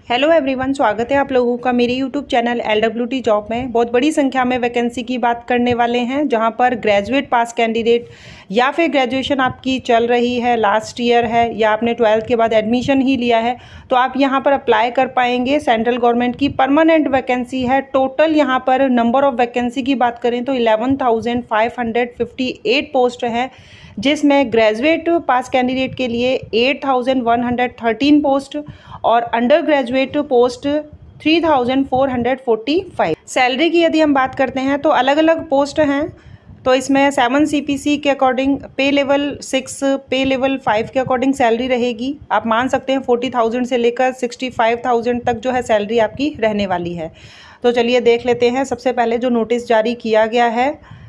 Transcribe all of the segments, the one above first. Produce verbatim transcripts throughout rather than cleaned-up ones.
Hello everyone, स्वागत है आप लोगों का मेरे YouTube channel L W T job में। बहुत बड़ी संख्या में वैकेंसी की बात करने वाले हैं, जहां पर ग्रेजुएट पास कैंडिडेट या फिर ग्रेजुएशन आपकी चल रही है, लास्ट ईयर है, या आपने ट्वेल्थ के बाद एडमिशन ही लिया है, तो आप यहां पर अप्लाई कर पाएंगे। सेंट्रल गवर्नमेंट की परमानेंट वैकेंसी है। टोटल यहां पर नंबर ऑफ वैकेंसी की बात करें तो eleven thousand five hundred fifty eight post हैं, जिसमें ग्रेजुएट पास कैंडिडेट के लिए eight thousand one hundred thirteen post और under graduate post three thousand four hundred forty five. Salary की यदि हम बात करते हैं तो अलग अलग पोस्ट हैं। तो इसमें सेवन सीपीसी के according pay level six, pay level five के अकॉर्डिंग सैलरी रहेगी। आप मान सकते हैं फोर्टी थाउजेंड से लेकर सिक्सटी फाइव थाउजेंड तक जो है सैलरी आपकी रहने वाली है। तो चलिए देख लेते हैं। सबसे पहले जो नोटिस जारी किया गया है,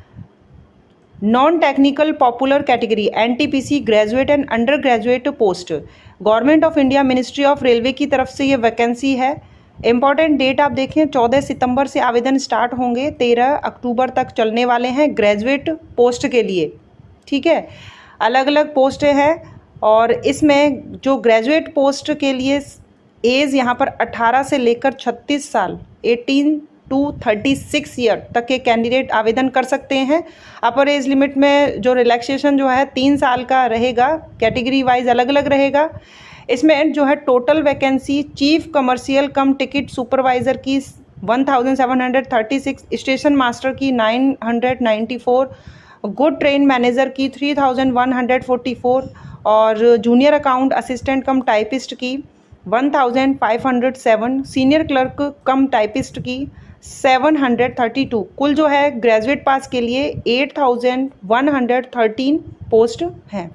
non technical popular category N T P C graduate and under graduate post, government of India ministry of railway की तरफ से ये वैकेंसी है। इंपॉर्टेंट डेट आप देखें, चौदह सितंबर से आवेदन स्टार्ट होंगे, तेरह अक्टूबर तक चलने वाले हैं ग्रेजुएट पोस्ट के लिए। ठीक है, अलग अलग पोस्टें हैं और इसमें जो ग्रेजुएट पोस्ट के लिए एज यहाँ पर अठारह से लेकर छत्तीस साल, eighteen to thirty six year तक के कैंडिडेट आवेदन कर सकते हैं। अपर एज लिमिट में जो रिलैक्सेशन जो है तीन साल का रहेगा, कैटेगरी वाइज अलग अलग रहेगा। इसमें जो है total vacancy chief commercial cum ticket supervisor की one thousand seven hundred thirty six, station master की nine hundred ninety four, good train manager की three thousand one hundred forty four और junior account assistant cum typist की one thousand five hundred seven, senior clerk cum typist की seven hundred thirty two. कुल जो है graduate pass के लिए eight thousand one hundred thirteen post हैं।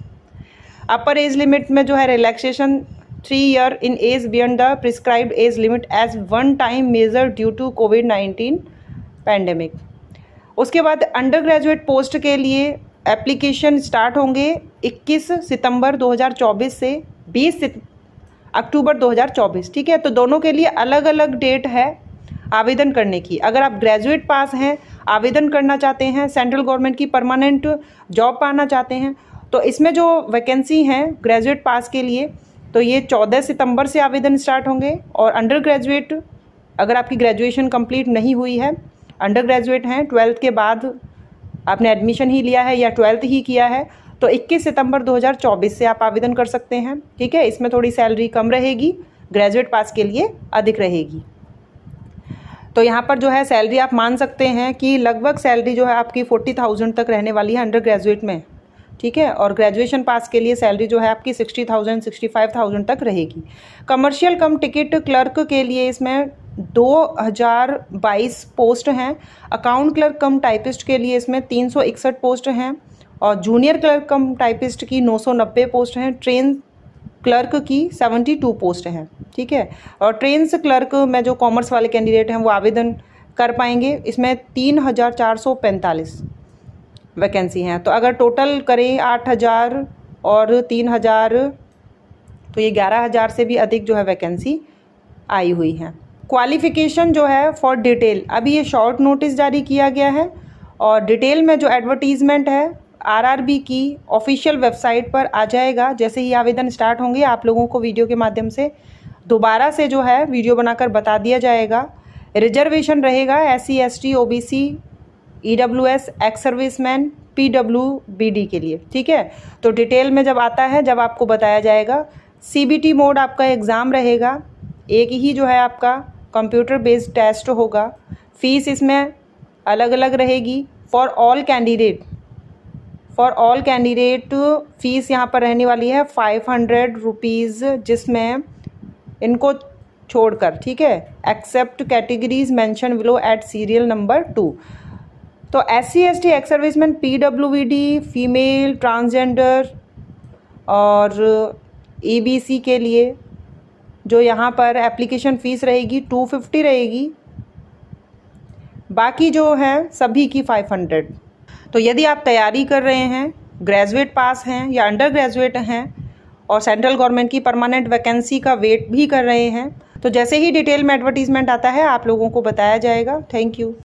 अपर age limit में जो है relaxation three year in age beyond the prescribed age limit age one time measure due to covid nineteen pandemic. उसके बाद अंडर ग्रेजुएट पोस्ट के लिए एप्लीकेशन स्टार्ट होंगे इक्कीस सितंबर दो हज़ार चौबीस से बीस अक्टूबर दो हज़ार चौबीस। ठीक है, तो दोनों के लिए अलग अलग डेट है आवेदन करने की। अगर आप ग्रेजुएट पास हैं, आवेदन करना चाहते हैं, सेंट्रल गवर्नमेंट की परमानेंट जॉब पाना चाहते हैं, तो इसमें जो वैकेंसी हैं ग्रेजुएट पास के लिए, तो ये चौदह सितंबर से आवेदन स्टार्ट होंगे। और अंडर ग्रेजुएट, अगर आपकी ग्रेजुएशन कंप्लीट नहीं हुई है, अंडर ग्रेजुएट हैं, ट्वेल्थ के बाद आपने एडमिशन ही लिया है या ट्वेल्थ ही किया है, तो इक्कीस सितंबर दो हज़ार चौबीस से आप आवेदन कर सकते हैं। ठीक है, इसमें थोड़ी सैलरी कम रहेगी, ग्रेजुएट पास के लिए अधिक रहेगी। तो यहाँ पर जो है सैलरी आप मान सकते हैं कि लगभग सैलरी जो है आपकी फोर्टी थाउजेंड तक रहने वाली है अंडर ग्रेजुएट में। ठीक है, और ग्रेजुएशन पास के लिए सैलरी जो है आपकी sixty thousand sixty five thousand तक रहेगी। कमर्शियल कम टिकट क्लर्क के लिए इसमें दो हज़ार बाईस पोस्ट हैं। अकाउंट क्लर्क कम टाइपिस्ट के लिए इसमें तीन सौ इकसठ पोस्ट हैं और जूनियर क्लर्क कम टाइपिस्ट की नौ सौ नब्बे पोस्ट हैं। ट्रेन क्लर्क की बहत्तर पोस्ट हैं। ठीक है, और ट्रेन्स क्लर्क में जो कॉमर्स वाले कैंडिडेट हैं वो आवेदन कर पाएंगे। इसमें तीन हज़ार चार सौ पैंतालीस वैकेंसी हैं। तो अगर टोटल करें आठ हज़ार और तीन हज़ार, तो ये ग्यारह हज़ार से भी अधिक जो है वैकेंसी आई हुई हैं। क्वालिफिकेशन जो है फॉर डिटेल, अभी ये शॉर्ट नोटिस जारी किया गया है और डिटेल में जो एडवर्टीजमेंट है आर आर बी की ऑफिशियल वेबसाइट पर आ जाएगा। जैसे ही आवेदन स्टार्ट होंगे आप लोगों को वीडियो के माध्यम से दोबारा से जो है वीडियो बनाकर बता दिया जाएगा। रिजर्वेशन रहेगा S C, S T, O B C, E W S, ex serviceman, P W B D के लिए। ठीक है, तो डिटेल में जब आता है, जब आपको बताया जाएगा। सी बी टी मोड आपका एग्ज़ाम रहेगा, एक ही जो है आपका कंप्यूटर बेस्ड टेस्ट होगा। फीस इसमें अलग अलग रहेगी for all candidate. For all candidate fees यहाँ पर रहने वाली है फाइव हंड्रेड रुपीज़, जिसमें इनको छोड़कर, ठीक है, except categories mention below at serial number two. तो S C, S T, ex serviceman, P W B D, female, transgender और ए बी सी के लिए जो यहाँ पर एप्लीकेशन फ़ीस रहेगी टू फिफ्टी रहेगी। बाकी जो है सभी की फाइव हंड्रेड। तो यदि आप तैयारी कर रहे हैं, ग्रेजुएट पास हैं या अंडर ग्रेजुएट हैं और सेंट्रल गवर्नमेंट की परमानेंट वैकेंसी का वेट भी कर रहे हैं, तो जैसे ही डिटेल में एडवर्टीजमेंट आता है आप लोगों को बताया जाएगा। Thank you.